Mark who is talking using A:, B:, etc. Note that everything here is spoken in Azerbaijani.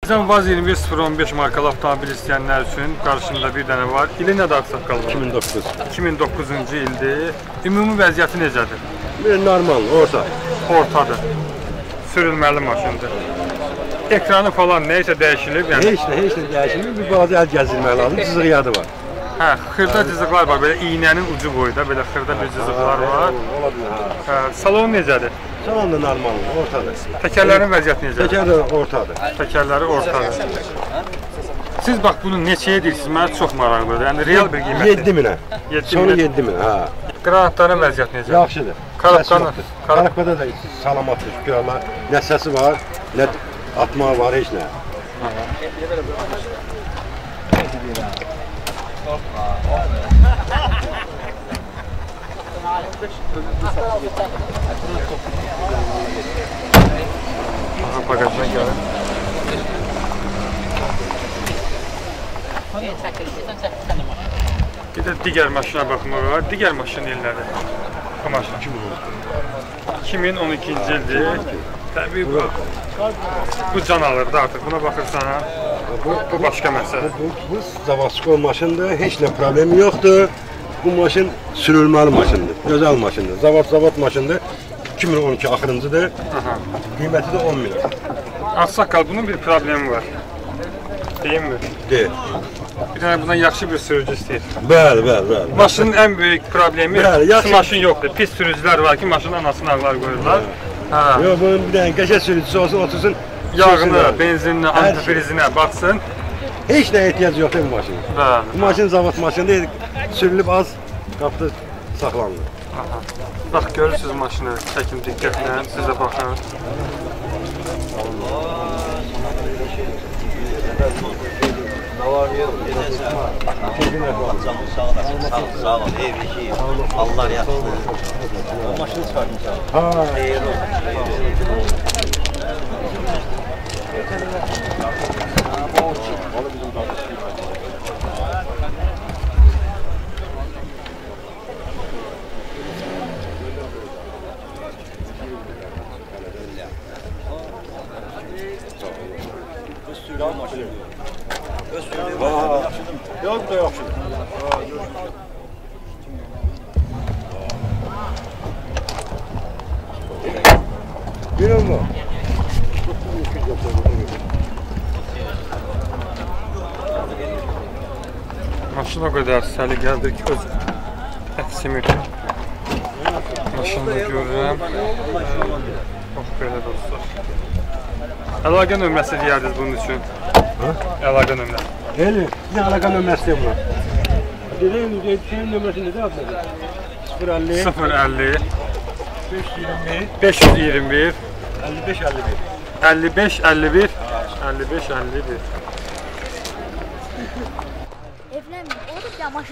A: Bizden Vaz 21.015 markalı avtomobil istəyənlər üçün qarşında bir dənə var. İli nədir ağsaqqal?
B: 2009.
A: 2009-cu ildir. Ümumi vəziyyəti necədir?
B: Normal, orta.
A: Ortadır. Sürülməli maşındır. Ekranı falan neysə dəyişilib? Yəni...
B: Heç nə dəyişilmir. Bir balaca əl gəzdirmək lazım. Cızıq yadı var.
A: Hə, xırda cızıqlar var. Belə iğnənin ucu boyda belə xırda bir cızıqlar var. Salon necədir?
B: Salon da normal, ortadır.
A: Təkərlərin vəziyyəti necədir?
B: Təkər də ortadır.
A: Təkərləri ortadır. Siz bax bunu neçəyə deyirsiniz? Mənə çox maraqlıdır. Yəni real bir qiyməti.
B: 7000-ə. Sonu 7000, hə.
A: Qranatların vəziyyəti necədir?
B: Yaxşıdır. Karabkada da salamatdır. Görürlər. Nə səsi var, nə atma var, heç nə.
A: Aha, bagajına gəlin. Bir də digər maşına baxmaq var. Digər maşın illəri. Bu maşın 2012-ci ildir. Təbii bu can alırdı artıq. Buna baxırsan, bu başqa məsələ.
B: Bu Zavadskol maşındır, heç nə problemi yoxdur. Bu maşın sürülməli maşındır, gözəl maşındır. Zavod maşındır, 2012 axırıncıdır. Qiyməti də 10 min.
A: Ağsaqqal, bunun bir problemi var. Deyim mi?
B: Deyil.
A: Bir dənə bundan yaxşı bir sürücü istəyir.
B: Bəli.
A: Maşının ən böyük problemi pis maşın yoxdur. Pis sürücülər var ki, maşının anasını ağlar qoyurlar.
B: Yox, bunun bir dənə qəşəng sürücüsü olsun, otursun.
A: Yağını, benzinini, antifrizinə baxsın.
B: Heç nə ehtiyac yoxdur bu maşının. Bu maşın zavod maşındır, sürülüb az, qapıda saxlanılır.
A: Bax, görürsünüz maşını, çəkin diqqətlə, sizə baxın.
C: Sağ ol, ev Allah yaxşıdır. O maşını çıxartmışam. Xeyir
B: Yox, bu da yaxşıdır. Görün mü?
A: Maşın o qədər səliqəlidir ki, öz əksimi maşını görürəm. Bax, belə dostlar. Əlaqə nömrəsi deyərdiniz bunun üçün. Əlaqə nömrəsi.
B: Elə, bir əlaqə nömrəsi deyəm buna. Dediyim nömrəsi nədir adlıdır?
A: 050
B: 521
A: 521
B: 55 51
A: 55 51 55 51.
D: Evlenmiyor. O da bir amaç.